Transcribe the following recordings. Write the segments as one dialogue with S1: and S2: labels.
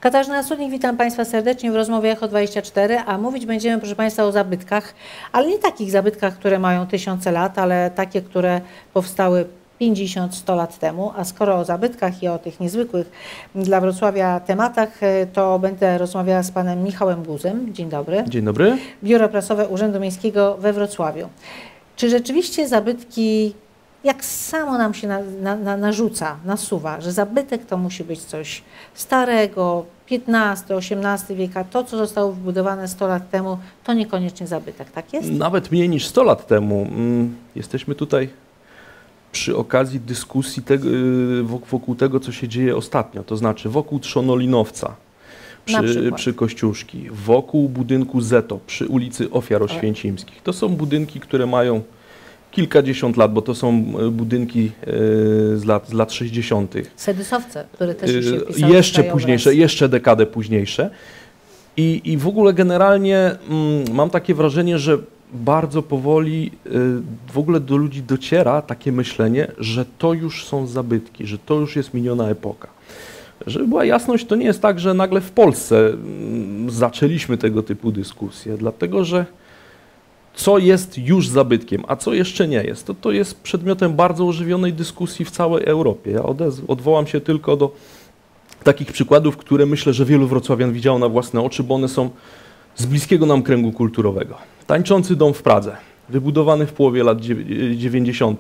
S1: Katarzyna Studnik, witam Państwa serdecznie w rozmowie Echo24, a mówić będziemy, proszę Państwa, o zabytkach, ale nie takich zabytkach, które mają tysiące lat, ale takie, które powstały 50-100 lat temu. A skoro o zabytkach i o tych niezwykłych dla Wrocławia tematach, to będę rozmawiała z panem Michałem Guzem. Dzień dobry.
S2: Dzień dobry.
S1: Biuro Prasowe Urzędu Miejskiego we Wrocławiu. Czy rzeczywiście zabytki, jak samo nam się nasuwa, że zabytek to musi być coś starego, XV-XVIII wieka, to co zostało wybudowane 100 lat temu, to niekoniecznie zabytek, tak jest?
S2: Nawet mniej niż 100 lat temu. Jesteśmy tutaj przy okazji dyskusji wokół tego, co się dzieje ostatnio, to znaczy wokół Trzonolinowca, przy Kościuszki, wokół budynku Zeto, przy ulicy Ofiar Oświęcimskich. To są budynki, które mają kilkadziesiąt lat, bo to są budynki z lat 60.
S1: Sedysowce, które też się wpisały
S2: jeszcze późniejsze, jeszcze dekadę późniejsze. I w ogóle generalnie mam takie wrażenie, że bardzo powoli w ogóle do ludzi dociera takie myślenie, że to już są zabytki, że to już jest miniona epoka. Żeby była jasność, to nie jest tak, że nagle w Polsce zaczęliśmy tego typu dyskusje, dlatego że co jest już zabytkiem, a co jeszcze nie jest, to jest przedmiotem bardzo ożywionej dyskusji w całej Europie. Ja odwołam się tylko do takich przykładów, które myślę, że wielu wrocławian widziało na własne oczy, bo one są z bliskiego nam kręgu kulturowego. Tańczący dom w Pradze, wybudowany w połowie lat 90.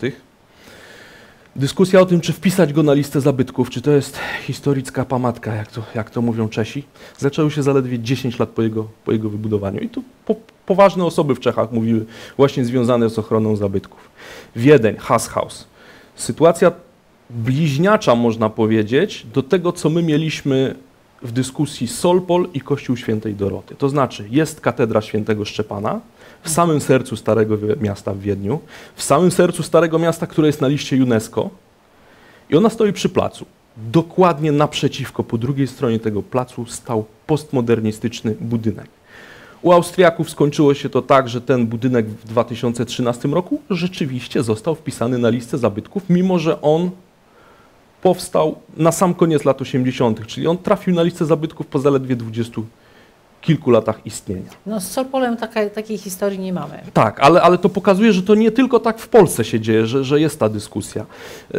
S2: Dyskusja o tym, czy wpisać go na listę zabytków, czy to jest historyczna pamatka, jak to mówią Czesi, zaczęły się zaledwie 10 lat po jego wybudowaniu. I tu poważne osoby w Czechach mówiły właśnie związane z ochroną zabytków. Wiedeń, Haushaus. Sytuacja bliźniacza, można powiedzieć, do tego, co my mieliśmy w dyskusji Solpol i Kościół Świętej Doroty. To znaczy, jest katedra Świętego Szczepana w samym sercu Starego Miasta w Wiedniu, w samym sercu Starego Miasta, które jest na liście UNESCO, i ona stoi przy placu. Dokładnie naprzeciwko, po drugiej stronie tego placu stał postmodernistyczny budynek. U Austriaków skończyło się to tak, że ten budynek w 2013 roku rzeczywiście został wpisany na listę zabytków, mimo że on powstał na sam koniec lat 80., czyli on trafił na listę zabytków po zaledwie 20 kilku latach istnienia.
S1: No z Solpolem takiej historii nie mamy.
S2: Tak, ale to pokazuje, że to nie tylko tak w Polsce się dzieje, że jest ta dyskusja.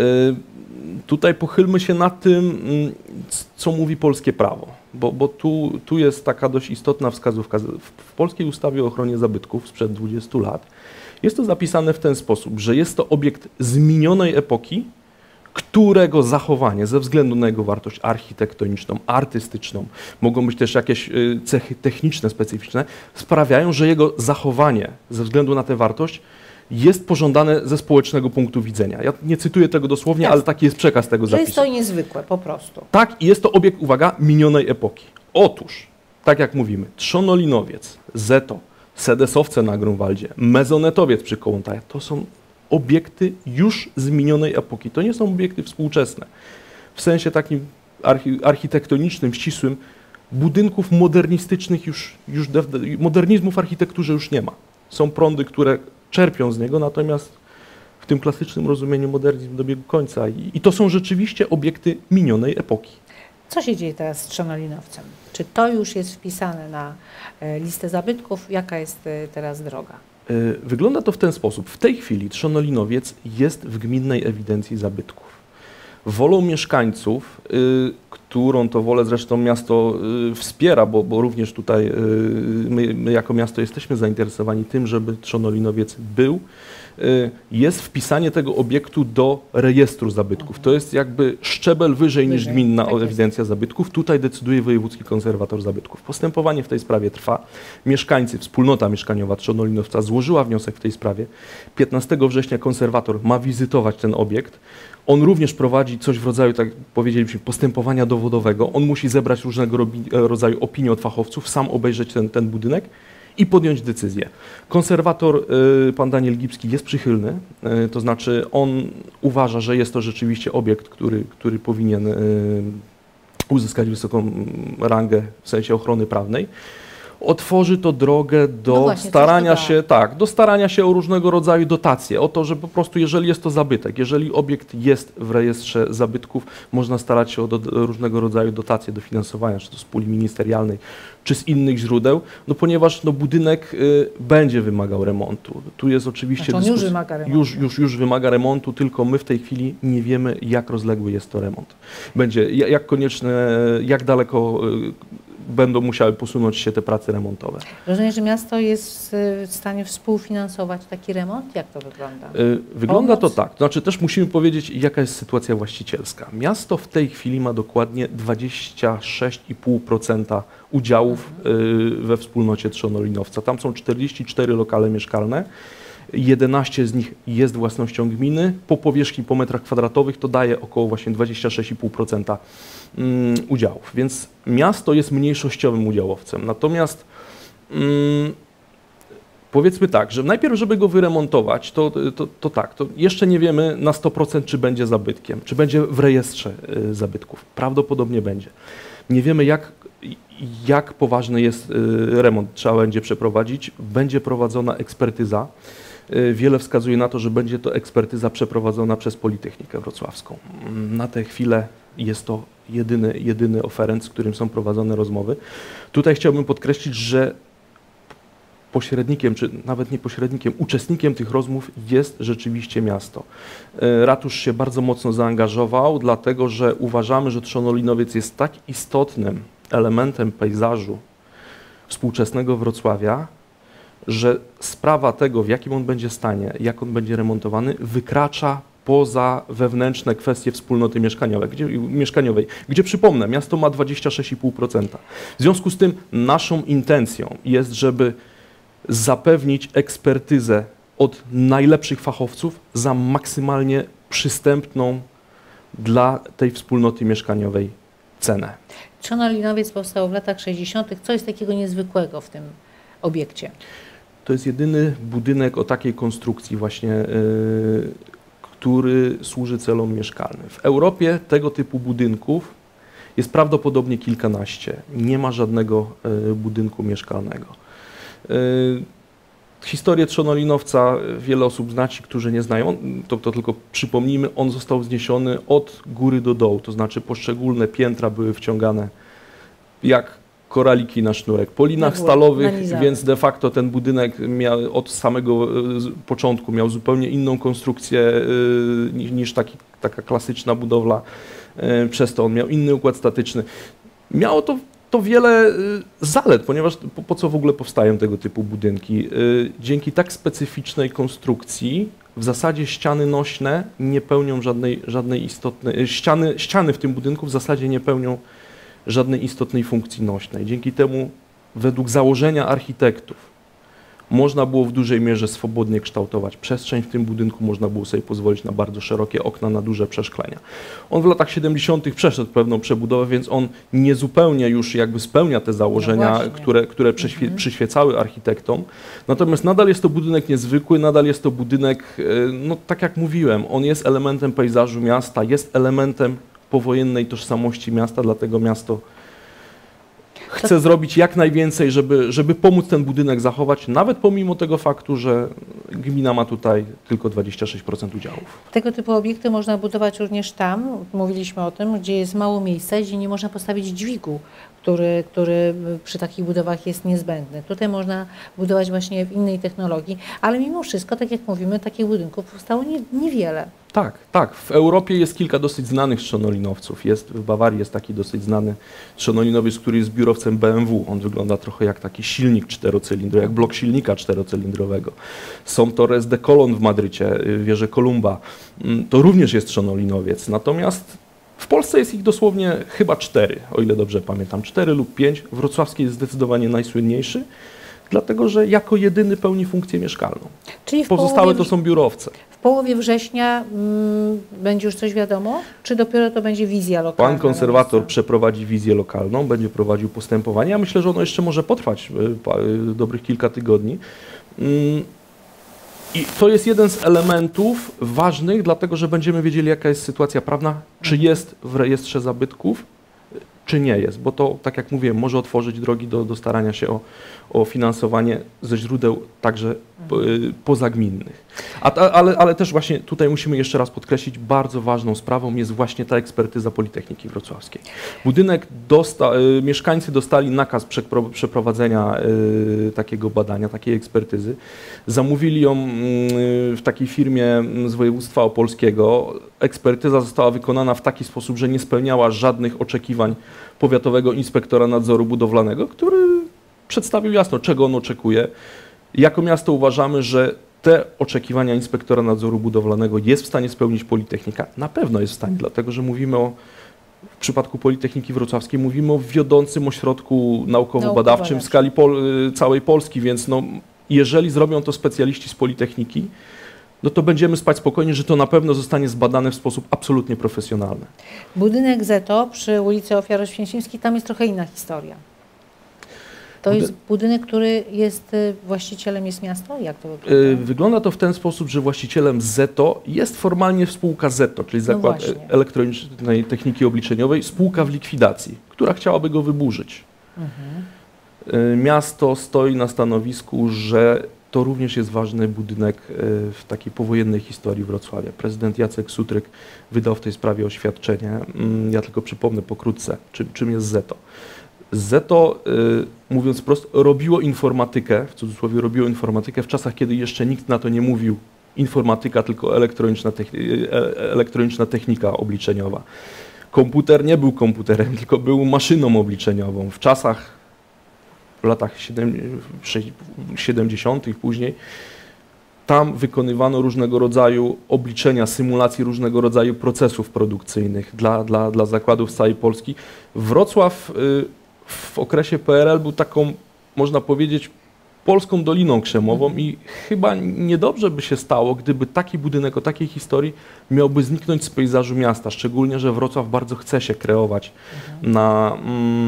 S2: Tutaj pochylmy się nad tym, co mówi polskie prawo, bo tu jest taka dość istotna wskazówka. W polskiej ustawie o ochronie zabytków sprzed 20 lat jest to zapisane w ten sposób, że jest to obiekt z minionej epoki, którego zachowanie ze względu na jego wartość architektoniczną, artystyczną, mogą być też jakieś cechy techniczne, specyficzne, sprawiają, że jego zachowanie ze względu na tę wartość jest pożądane ze społecznego punktu widzenia. Ja nie cytuję tego dosłownie, ale taki jest przekaz tego zapisu.
S1: Jest to niezwykłe, po prostu.
S2: Tak, i jest to obiekt, uwaga, minionej epoki. Otóż, tak jak mówimy, Trzonolinowiec, Zeto, Sedesowce na Grunwaldzie, Mezonetowiec przy Kołątajach, to są obiekty już z minionej epoki. To nie są obiekty współczesne. W sensie takim architektonicznym, ścisłym, budynków modernistycznych modernizmu w architekturze już nie ma. Są prądy, które czerpią z niego, natomiast w tym klasycznym rozumieniu modernizm dobiegł końca i to są rzeczywiście obiekty minionej epoki.
S1: Co się dzieje teraz z Trzonolinowcem? Czy to już jest wpisane na listę zabytków? Jaka jest teraz droga?
S2: Wygląda to w ten sposób. W tej chwili Trzonolinowiec jest w gminnej ewidencji zabytków. Wolą mieszkańców, którą to wolę zresztą miasto wspiera, bo również tutaj my jako miasto jesteśmy zainteresowani tym, żeby Trzonolinowiec był, jest wpisanie tego obiektu do rejestru zabytków. To jest jakby szczebel wyżej niż gminna ewidencja zabytków. Tutaj decyduje wojewódzki konserwator zabytków. Postępowanie w tej sprawie trwa. Mieszkańcy, wspólnota mieszkaniowa Trzonolinowca złożyła wniosek w tej sprawie. 15 września konserwator ma wizytować ten obiekt. On również prowadzi coś w rodzaju, tak powiedzieliśmy, postępowania dowodowego. On musi zebrać różnego rodzaju opinie od fachowców, sam obejrzeć ten budynek i podjąć decyzję. Konserwator, pan Daniel Gipski, jest przychylny, to znaczy on uważa, że jest to rzeczywiście obiekt, który powinien uzyskać wysoką rangę w sensie ochrony prawnej. Otworzy to drogę do
S1: No właśnie,
S2: starania
S1: coś
S2: się, do starania się o różnego rodzaju dotacje, o to, że po prostu jeżeli jest to zabytek, jeżeli obiekt jest w rejestrze zabytków, można starać się o różnego rodzaju dotacje, dofinansowania, czy to z puli ministerialnej, czy z innych źródeł, no ponieważ no, budynek będzie wymagał remontu. Tu jest oczywiście
S1: Znaczy on już wymaga remontu.
S2: Już wymaga remontu, tylko my w tej chwili nie wiemy, jak rozległy jest to remont. Będzie, jak konieczne, jak daleko będą musiały posunąć się te prace remontowe.
S1: Rozumiem, że miasto jest w stanie współfinansować taki remont? Jak to wygląda?
S2: Wygląda to tak. To znaczy też musimy powiedzieć, jaka jest sytuacja właścicielska. Miasto w tej chwili ma dokładnie 26,5% udziałów we wspólnocie Trzonolinowca. Tam są 44 lokale mieszkalne. 11 z nich jest własnością gminy. Po powierzchni, po metrach kwadratowych to daje około właśnie 26,5% udziałów. Więc miasto jest mniejszościowym udziałowcem. Natomiast powiedzmy tak, że najpierw, żeby go wyremontować, to jeszcze nie wiemy na 100%, czy będzie zabytkiem, czy będzie w rejestrze zabytków. Prawdopodobnie będzie. Nie wiemy, jak poważny jest remont, trzeba będzie przeprowadzić. Będzie prowadzona ekspertyza. Wiele wskazuje na to, że będzie to ekspertyza przeprowadzona przez Politechnikę Wrocławską. Na tę chwilę jest to jedyny oferent, z którym są prowadzone rozmowy. Tutaj chciałbym podkreślić, że pośrednikiem, czy nawet nie pośrednikiem, uczestnikiem tych rozmów jest rzeczywiście miasto. Ratusz się bardzo mocno zaangażował, dlatego że uważamy, że Trzonolinowiec jest tak istotnym elementem pejzażu współczesnego Wrocławia, że sprawa tego, w jakim on będzie stanie, jak on będzie remontowany, wykracza poza wewnętrzne kwestie wspólnoty mieszkaniowej, gdzie przypomnę, miasto ma 26,5%. W związku z tym naszą intencją jest, żeby zapewnić ekspertyzę od najlepszych fachowców za maksymalnie przystępną dla tej wspólnoty mieszkaniowej cenę.
S1: Trzonolinowiec powstał w latach 60. Co jest takiego niezwykłego w tym obiekcie?
S2: To jest jedyny budynek o takiej konstrukcji właśnie, który służy celom mieszkalnym. W Europie tego typu budynków jest prawdopodobnie kilkanaście. Nie ma żadnego budynku mieszkalnego. Historię Trzonolinowca wiele osób zna, ci, którzy nie znają, to tylko przypomnijmy, on został wzniesiony od góry do dołu, to znaczy poszczególne piętra były wciągane jak koraliki na sznurek po linach stalowych, więc de facto ten budynek miał od samego początku miał zupełnie inną konstrukcję niż taka klasyczna budowla, przez to on miał inny układ statyczny. Miało to wiele zalet, ponieważ po co w ogóle powstają tego typu budynki? Dzięki tak specyficznej konstrukcji w zasadzie ściany nośne nie pełnią żadnej istotnej, ściany w tym budynku w zasadzie nie pełnią żadnej istotnej funkcji nośnej. Dzięki temu według założenia architektów można było w dużej mierze swobodnie kształtować przestrzeń w tym budynku, można było sobie pozwolić na bardzo szerokie okna, na duże przeszklenia. On w latach 70. przeszedł pewną przebudowę, więc on niezupełnie już jakby spełnia te założenia, które przyświecały architektom. Natomiast nadal jest to budynek niezwykły, nadal jest to budynek, no tak jak mówiłem, on jest elementem pejzażu miasta, jest elementem powojennej tożsamości miasta, dlatego miasto chce zrobić jak najwięcej, żeby pomóc ten budynek zachować, nawet pomimo tego faktu, że gmina ma tutaj tylko 26% udziałów.
S1: Tego typu obiekty można budować również tam, mówiliśmy o tym, gdzie jest mało miejsca, gdzie nie można postawić dźwigu, który przy takich budowach jest niezbędny. Tutaj można budować właśnie w innej technologii, ale mimo wszystko, tak jak mówimy, takich budynków powstało niewiele.
S2: Tak. W Europie jest kilka dosyć znanych trzonolinowców. W Bawarii jest taki dosyć znany trzonolinowiec, który jest biurowcem BMW. On wygląda trochę jak taki silnik czterocylindrowy, jak blok silnika czterocylindrowego. Są Torres de Colón w Madrycie, wieże Kolumba. To również jest trzonolinowiec. Natomiast w Polsce jest ich dosłownie chyba 4, o ile dobrze pamiętam. 4 lub 5. Wrocławski jest zdecydowanie najsłynniejszy, dlatego że jako jedyny pełni funkcję mieszkalną.
S1: Czyli
S2: pozostałe to są biurowce.
S1: W połowie września będzie już coś wiadomo? Czy dopiero to będzie wizja lokalna?
S2: Pan konserwator przeprowadzi wizję lokalną, będzie prowadził postępowanie. Ja myślę, że ono jeszcze może potrwać dobrych kilka tygodni. I to jest jeden z elementów ważnych, dlatego że będziemy wiedzieli, jaka jest sytuacja prawna, czy jest w rejestrze zabytków, czy nie jest, bo to, tak jak mówię, może otworzyć drogi do starania się o finansowanie ze źródeł także pozagminnych. Ale też właśnie tutaj musimy jeszcze raz podkreślić, bardzo ważną sprawą jest właśnie ta ekspertyza Politechniki Wrocławskiej. Budynek mieszkańcy dostali nakaz przeprowadzenia takiego badania, takiej ekspertyzy. Zamówili ją w takiej firmie z województwa opolskiego. Ekspertyza została wykonana w taki sposób, że nie spełniała żadnych oczekiwań powiatowego inspektora nadzoru budowlanego, który przedstawił jasno, czego on oczekuje. Jako miasto uważamy, że te oczekiwania inspektora nadzoru budowlanego jest w stanie spełnić Politechnika. Na pewno jest w stanie, dlatego że mówimy w przypadku Politechniki Wrocławskiej mówimy o wiodącym ośrodku naukowo-badawczym w skali całej Polski, więc no, jeżeli zrobią to specjaliści z Politechniki, no to będziemy spać spokojnie, że to na pewno zostanie zbadane w sposób absolutnie profesjonalny.
S1: Budynek Zeto przy ulicy Ofiar Oświęcimskiej, tam jest trochę inna historia. To jest budynek, który jest właścicielem jest miasto? Jak to wygląda?
S2: Wygląda to w ten sposób, że właścicielem Zeto jest formalnie spółka Zeto, czyli Zakład Elektronicznej Techniki Obliczeniowej, spółka w likwidacji, która chciałaby go wyburzyć. Miasto stoi na stanowisku, że to również jest ważny budynek w takiej powojennej historii Wrocławia. Prezydent Jacek Sutryk wydał w tej sprawie oświadczenie. Ja tylko przypomnę pokrótce, czym jest Zeto. Zeto, mówiąc wprost, robiło informatykę, w cudzysłowie robiło informatykę w czasach, kiedy jeszcze nikt na to nie mówił informatyka, tylko elektroniczna technika obliczeniowa. Komputer nie był komputerem, tylko był maszyną obliczeniową. W czasach, w latach 70. później, tam wykonywano różnego rodzaju obliczenia, symulacje różnego rodzaju procesów produkcyjnych dla zakładów z całej Polski. Wrocław w okresie PRL był taką, można powiedzieć, polską Doliną Krzemową i chyba niedobrze by się stało, gdyby taki budynek o takiej historii miałby zniknąć z pejzażu miasta, szczególnie, że Wrocław bardzo chce się kreować na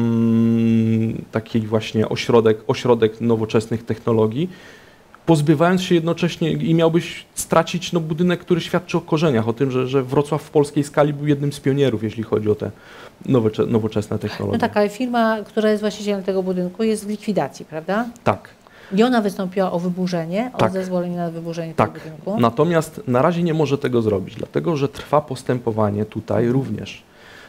S2: taki właśnie ośrodek nowoczesnych technologii, pozbywając się jednocześnie i miałbyś stracić budynek, który świadczy o korzeniach, o tym, że Wrocław w polskiej skali był jednym z pionierów, jeśli chodzi o te nowoczesne technologie.
S1: No tak, ale firma, która jest właścicielem tego budynku, jest w likwidacji, prawda?
S2: Tak.
S1: I ona wystąpiła o wyburzenie,
S2: tak.
S1: o zezwolenie na wyburzenie
S2: tak.
S1: tego budynku?
S2: Natomiast na razie nie może tego zrobić, dlatego że trwa postępowanie tutaj również.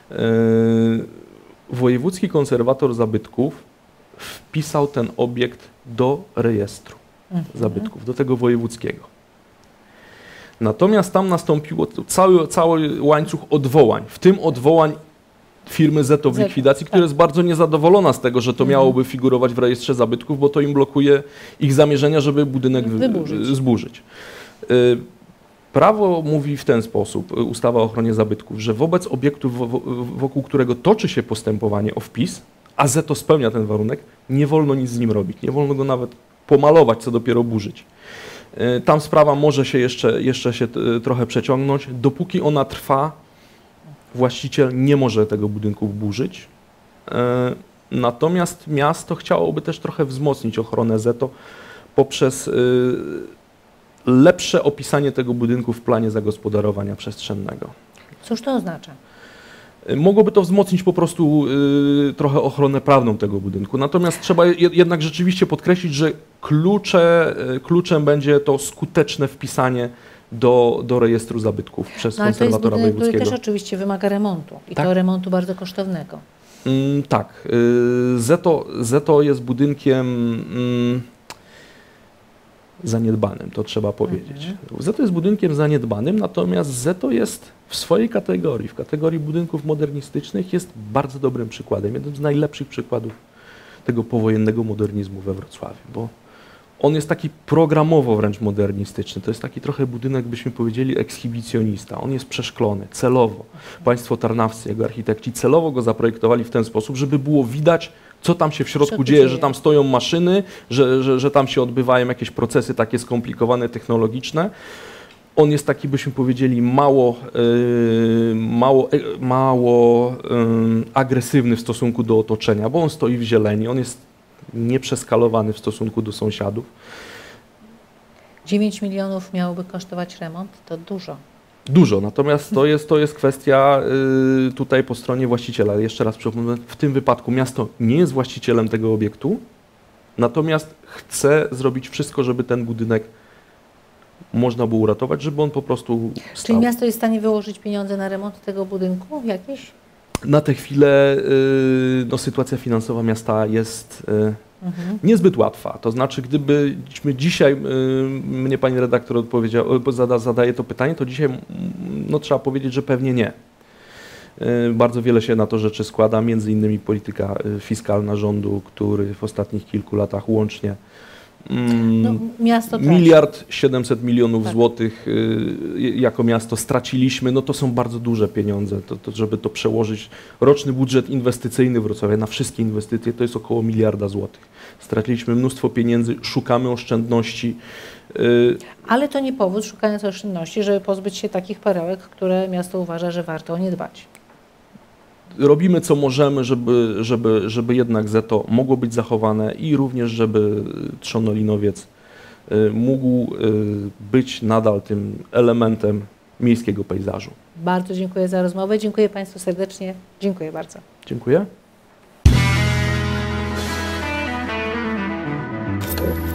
S2: Wojewódzki konserwator zabytków wpisał ten obiekt do rejestru zabytków, do tego wojewódzkiego. Natomiast tam nastąpiło cały łańcuch odwołań, w tym odwołań firmy Zeto w likwidacji, która jest bardzo niezadowolona z tego, że to miałoby figurować w rejestrze zabytków, bo to im blokuje ich zamierzenia, żeby budynek zburzyć. Prawo mówi w ten sposób, ustawa o ochronie zabytków, że wobec obiektu, wokół którego toczy się postępowanie o wpis, a Zeto spełnia ten warunek, nie wolno nic z nim robić, nie wolno go nawet pomalować, co dopiero burzyć. Tam sprawa może się jeszcze się trochę przeciągnąć. Dopóki ona trwa, właściciel nie może tego budynku burzyć. Natomiast miasto chciałoby też trochę wzmocnić ochronę Zeto poprzez lepsze opisanie tego budynku w planie zagospodarowania przestrzennego.
S1: Cóż to oznacza?
S2: Mogłoby to wzmocnić po prostu trochę ochronę prawną tego budynku. Natomiast trzeba jednak rzeczywiście podkreślić, że kluczem będzie to skuteczne wpisanie do rejestru zabytków przez konserwatora wojewódzkiego.
S1: To jest budynek, który też oczywiście wymaga remontu i to remontu bardzo kosztownego.
S2: Tak. Zeto jest budynkiem zaniedbanym, to trzeba powiedzieć. Zeto jest budynkiem zaniedbanym, natomiast Zeto jest w swojej kategorii, w kategorii budynków modernistycznych jest bardzo dobrym przykładem, jednym z najlepszych przykładów tego powojennego modernizmu we Wrocławiu, bo on jest taki programowo wręcz modernistyczny. To jest taki trochę budynek, byśmy powiedzieli, ekshibicjonista. On jest przeszklony, celowo. Państwo tarnawscy, jego architekci, celowo go zaprojektowali w ten sposób, żeby było widać, co tam się w środku dzieje, że tam stoją maszyny, że tam się odbywają jakieś procesy takie skomplikowane, technologiczne. On jest taki, byśmy powiedzieli, mało agresywny w stosunku do otoczenia, bo on stoi w zieleni, on jest nieprzeskalowany w stosunku do sąsiadów.
S1: 9 milionów miałoby kosztować remont, to dużo.
S2: Dużo, natomiast to jest kwestia tutaj po stronie właściciela. Jeszcze raz przypomnę, w tym wypadku miasto nie jest właścicielem tego obiektu, natomiast chce zrobić wszystko, żeby ten budynek można było uratować, żeby on po prostu stał.
S1: Czyli miasto jest w stanie wyłożyć pieniądze na remont tego budynku jakieś?
S2: Na tę chwilę no, sytuacja finansowa miasta jest niezbyt łatwa. To znaczy, gdybyśmy dzisiaj, mnie pani redaktor odpowiedział, zadaje to pytanie, to dzisiaj no, trzeba powiedzieć, że pewnie nie. Bardzo wiele się na to rzeczy składa, między innymi polityka fiskalna rządu, który w ostatnich kilku latach łącznie
S1: No, miasto traci.
S2: 1 700 000 000
S1: Tak.
S2: złotych jako miasto straciliśmy, no to są bardzo duże pieniądze, żeby to przełożyć. Roczny budżet inwestycyjny Wrocławia na wszystkie inwestycje to jest około 1 000 000 000 złotych. Straciliśmy mnóstwo pieniędzy, szukamy oszczędności.
S1: Ale to nie powód, szukając oszczędności, żeby pozbyć się takich perełek, które miasto uważa, że warto o nie dbać.
S2: Robimy co możemy, żeby jednak ZETO mogło być zachowane i również, żeby Trzonolinowiec mógł być nadal tym elementem miejskiego pejzażu.
S1: Bardzo dziękuję za rozmowę. Dziękuję Państwu serdecznie. Dziękuję bardzo.
S2: Dziękuję.